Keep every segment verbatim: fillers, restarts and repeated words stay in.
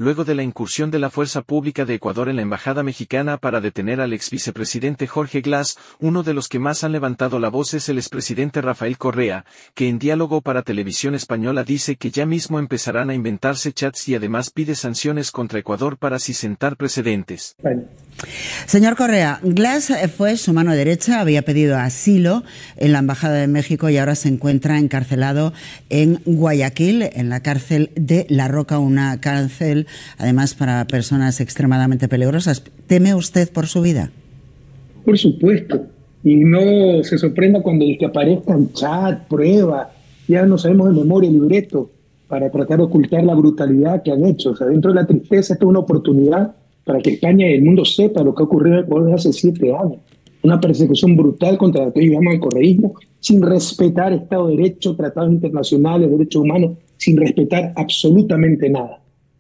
luego de la incursión de la Fuerza Pública de Ecuador en la Embajada Mexicana para detener al ex vicepresidente Jorge Glass. Uno de los que más han levantado la voz es el expresidente Rafael Correa, que en diálogo para Televisión Española dice que ya mismo empezarán a inventarse chats y además pide sanciones contra Ecuador para así sentar precedentes. Bueno. Señor Correa, Glass fue su mano derecha, había pedido asilo en la Embajada de México y ahora se encuentra encarcelado en Guayaquil, en la cárcel de La Roca, una cárcel además para personas extremadamente peligrosas. ¿Teme usted por su vida? Por supuesto, y no se sorprenda cuando el que aparezcan chat, pruebas, ya no sabemos de memoria el libreto para tratar de ocultar la brutalidad que han hecho. O sea, dentro de la tristeza, esta es una oportunidad para que España y el mundo sepa lo que ha ocurrido en Ecuador desde hace siete años. Una persecución brutal contra lo que ellos llaman el correísmo, sin respetar Estado de Derecho, tratados internacionales, derechos humanos, sin respetar absolutamente nada.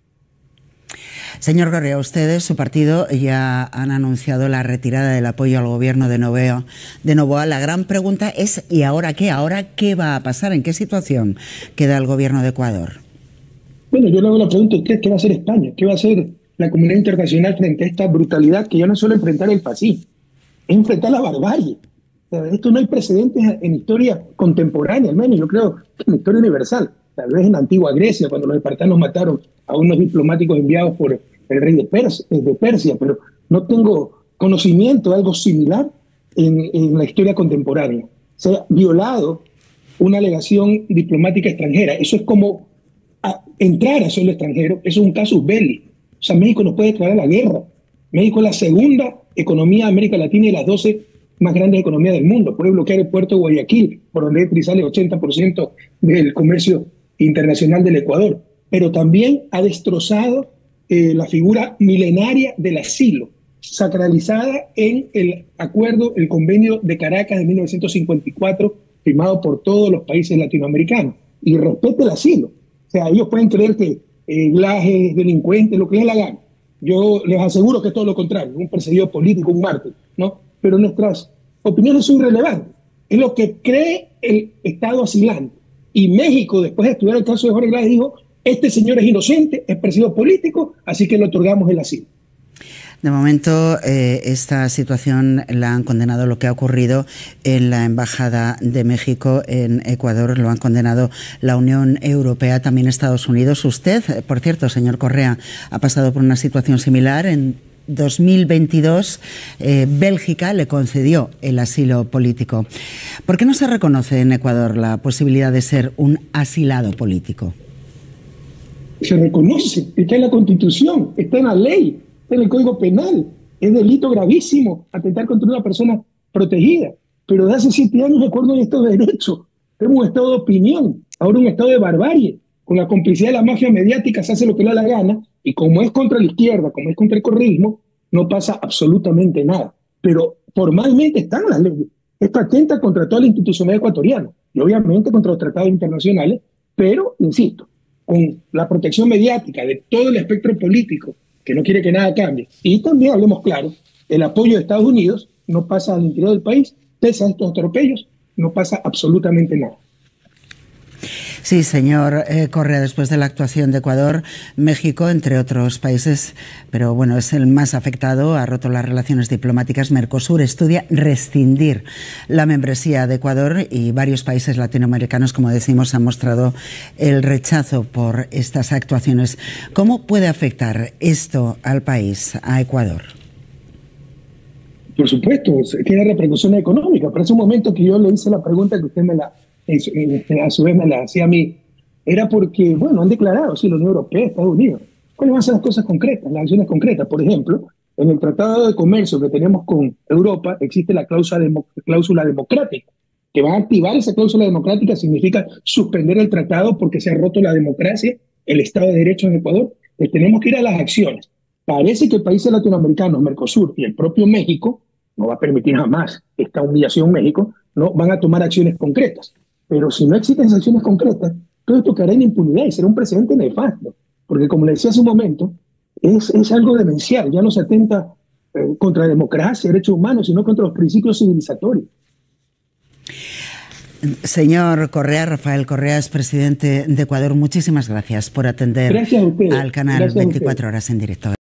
Señor Correa, ustedes, su partido, ya han anunciado la retirada del apoyo al gobierno de Novoa. De Novoa. La gran pregunta es, ¿y ahora qué? ¿Ahora qué va a pasar? ¿En qué situación queda el gobierno de Ecuador? Bueno, yo le hago la pregunta a usted, ¿qué va a hacer España? ¿Qué va a hacer la comunidad internacional frente a esta brutalidad que ya no es solo enfrentar el fascismo, es enfrentar la barbarie? O sea, esto no hay precedentes en historia contemporánea, al menos yo creo que en la historia universal. Tal vez en la antigua Grecia, cuando los espartanos mataron a unos diplomáticos enviados por el rey de Persia, de Persia, pero no tengo conocimiento de algo similar en, en la historia contemporánea. Se ha violado una alegación diplomática extranjera. Eso es como a, entrar a suelo extranjero, eso es un casus belli. O sea, México nos puede declarar la guerra. México es la segunda economía de América Latina y las doce más grandes economías del mundo. Puede bloquear el puerto de Guayaquil, por donde entra y sale el ochenta por ciento del comercio internacional del Ecuador. Pero también ha destrozado eh, la figura milenaria del asilo, sacralizada en el acuerdo, el convenio de Caracas de mil novecientos cincuenta y cuatro, firmado por todos los países latinoamericanos. Y respete el asilo. O sea, ellos pueden creer que eh, Glass es delincuente, lo que les la gana. Yo les aseguro que es todo lo contrario, un perseguido político, un mártir, ¿no? Pero nuestras opiniones son irrelevantes. Es lo que cree el Estado asilante. Y México, después de estudiar el caso de Jorge Glass, dijo, este señor es inocente, es perseguido político, así que le otorgamos el asilo. De momento, eh, esta situación la han condenado, lo que ha ocurrido en la Embajada de México en Ecuador, lo han condenado la Unión Europea, también Estados Unidos. Usted, por cierto, señor Correa, ha pasado por una situación similar. En dos mil veintidós, eh, Bélgica le concedió el asilo político. ¿Por qué no se reconoce en Ecuador la posibilidad de ser un asilado político? Se reconoce, está en la Constitución, está en la ley, está en el Código Penal. Es delito gravísimo atentar contra una persona protegida. Pero de hace siete años Ecuador no hay Estado de Derecho. Tenemos un Estado de opinión, ahora un Estado de barbarie. Con la complicidad de la mafia mediática se hace lo que le da la gana, y como es contra la izquierda, como es contra el correísmo, no pasa absolutamente nada. Pero formalmente están las leyes. Esto atenta contra toda la institucionalidad ecuatoriana y obviamente contra los tratados internacionales, pero, insisto, con la protección mediática de todo el espectro político que no quiere que nada cambie, y también, hablemos claro, el apoyo de Estados Unidos, no pasa al interior del país, pese a estos atropellos, no pasa absolutamente nada. Sí, señor eh, Correa, después de la actuación de Ecuador, México, entre otros países, pero bueno, es el más afectado, ha roto las relaciones diplomáticas. Mercosur estudia rescindir la membresía de Ecuador y varios países latinoamericanos, como decimos, han mostrado el rechazo por estas actuaciones. ¿Cómo puede afectar esto al país, a Ecuador? Por supuesto, tiene repercusiones económicas. Pero hace un momento que yo le hice la pregunta que usted me la... a su vez me la hacía a mí, era porque, bueno, han declarado, sí, la Unión Europea, Estados Unidos, ¿cuáles van a ser las cosas concretas, las acciones concretas? Por ejemplo, en el Tratado de Comercio que tenemos con Europa existe la cláusula, demo, cláusula democrática, que va a activar esa cláusula democrática significa suspender el tratado porque se ha roto la democracia, el Estado de Derecho en Ecuador. Pues tenemos que ir a las acciones. Parece que países latinoamericanos, Mercosur y el propio México, no va a permitir jamás esta humillación México, no van a tomar acciones concretas. Pero si no existen sanciones concretas, todo esto caerá en impunidad y será un precedente nefasto. Porque, como le decía hace un momento, es, es algo demencial. Ya no se atenta eh, contra la democracia, derechos humanos, sino contra los principios civilizatorios. Señor Correa, Rafael Correa, es presidente de Ecuador, muchísimas gracias por atender gracias a usted. al canal Gracias veinticuatro horas en directo.